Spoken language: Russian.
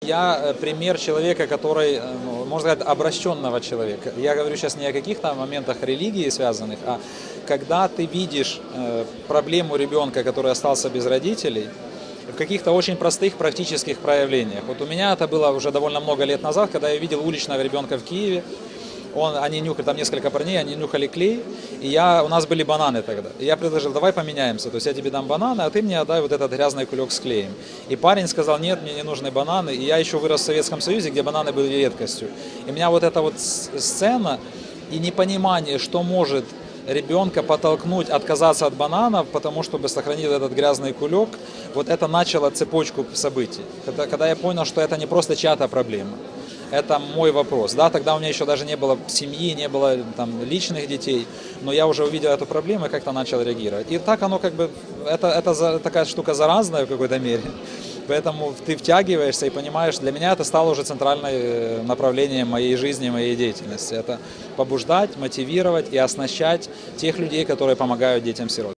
Я пример человека, который, можно сказать, обращенного человека. Я говорю сейчас не о каких-то моментах религии связанных, а когда ты видишь проблему ребенка, который остался без родителей, в каких-то очень простых практических проявлениях. Вот у меня это было уже довольно много лет назад, когда я видел уличного ребенка в Киеве. Они нюхали, там несколько парней, они нюхали клей, и у нас были бананы тогда. И я предложил, давай поменяемся, то есть я тебе дам бананы, а ты мне отдай вот этот грязный кулек с клеем. И парень сказал, нет, мне не нужны бананы, и я еще вырос в Советском Союзе, где бананы были редкостью. И у меня вот эта вот сцена и непонимание, что может ребенка подтолкнуть отказаться от бананов, потому чтобы сохранить этот грязный кулек, вот это начало цепочку событий. Когда я понял, что это не просто чья-то проблема. Это мой вопрос. Да, тогда у меня еще даже не было семьи, не было там личных детей, но я уже увидел эту проблему и как-то начал реагировать. И так оно как бы, это такая штука заразная в какой-то мере. Поэтому ты втягиваешься и понимаешь, для меня это стало уже центральным направлением моей жизни, моей деятельности. Это побуждать, мотивировать и оснащать тех людей, которые помогают детям-сирот.